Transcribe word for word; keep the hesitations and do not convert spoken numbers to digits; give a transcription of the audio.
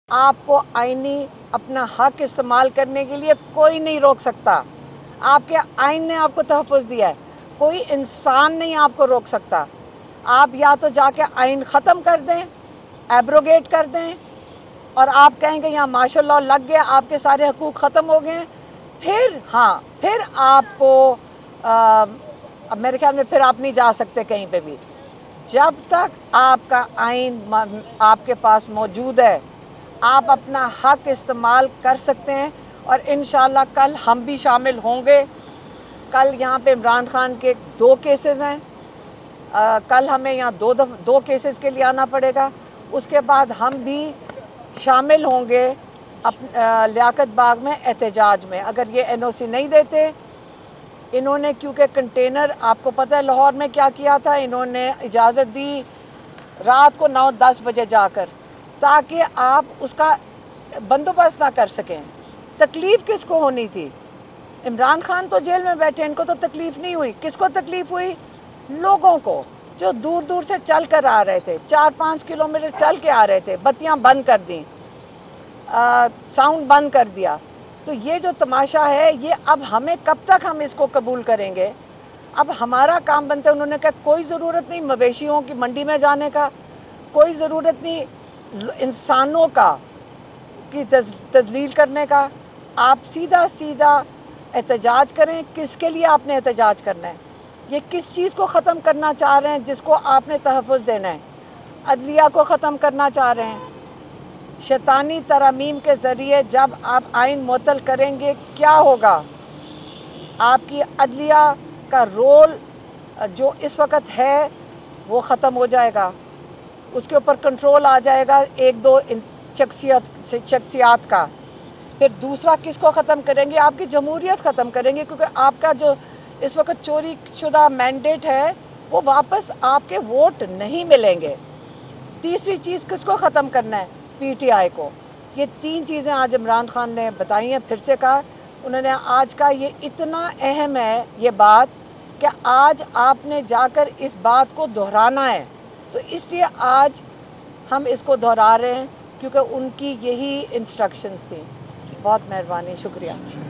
آپ کو آئینی اپنا حق استعمال کرنے کے لیے کوئی نہیں روک سکتا. آپ کے آئین نے آپ کو تحفظ دیا ہے, کوئی انسان نہیں آپ کو روک سکتا. آپ یا تو جا کے آئین ختم کر دیں, ایبروگیٹ کر دیں, اور آپ کہیں گے یہاں ماشاء اللہ لگ گیا, آپ کے سارے حقوق ختم ہو گئے, پھر ہاں پھر آپ کو اب میرے خیال میں پھر آپ نہیں جا سکتے کہیں پہ بھی. جب تک آپ کا آئین آپ کے پاس موجود ہے, آپ اپنا حق استعمال کر سکتے ہیں. اور انشاءاللہ کل ہم بھی شامل ہوں گے. کل یہاں پہ عمران خان کے دو کیسز ہیں, کل ہمیں یہاں دو دف دو کیسز کے لیے آنا پڑے گا. اس کے بعد ہم بھی شامل ہوں گے لیاقت باغ میں احتجاج میں. اگر یہ این او سی نہیں دیتے, انہوں نے کیونکہ کنٹینر آپ کو پتہ ہے لاہور میں کیا کیا تھا, انہوں نے اجازت دی رات کو نو دس بجے جا کر, تاکہ آپ اس کا بندوبست نہ کر سکیں. تکلیف کس کو ہونی تھی؟ عمران خان تو جیل میں بیٹھے, ان کو تو تکلیف نہیں ہوئی. کس کو تکلیف ہوئی؟ لوگوں کو جو دور دور سے چل کر آ رہے تھے, چار پانچ کلومیٹر چل کے آ رہے تھے. بتیاں بند کر دیں, ساؤنڈ بند کر دیا. تو یہ جو تماشا ہے, یہ اب ہمیں کب تک ہم اس کو قبول کریں گے؟ اب ہمارا کام بنتا ہے. انہوں نے کہا کوئی ضرورت نہیں مویشیوں کی منڈی میں جانے کا, کوئی ضرورت نہیں انسانوں کا کی تذلیل کرنے کا. آپ سیدھا سیدھا احتجاج کریں. کس کے لیے آپ نے احتجاج کرنا ہے؟ یہ کس چیز کو ختم کرنا چاہ رہے ہیں جس کو آپ نے تحفظ دینا ہے؟ عدلیہ کو ختم کرنا چاہ رہے ہیں. شیطانی ترامیم کے ذریعے جب آپ آئین معطل کریں گے, کیا ہوگا؟ آپ کی عدلیہ کا رول جو اس وقت ہے وہ ختم ہو جائے گا. اس کے اوپر کنٹرول آ جائے گا ایک دو شخصیت شخصیات کا. پھر دوسرا کس کو ختم کریں گے؟ آپ کی جمہوریت ختم کریں گے, کیونکہ آپ کا جو اس وقت چوری شدہ مینڈیٹ ہے وہ واپس آپ کے ووٹ نہیں ملیں گے. تیسری چیز کس کو ختم کرنا ہے؟ پی ٹی آئی کو. یہ تین چیزیں آج عمران خان نے بتائی ہیں. پھر سے کہا انہوں نے آج کا یہ اتنا اہم ہے یہ بات کہ آج آپ نے جا کر اس بات کو دہرانا ہے. تو اس لیے آج ہم اس کو دہرا رہے ہیں کیونکہ ان کی یہی انسٹرکشنز تھیں. بہت مہربانی, شکریہ.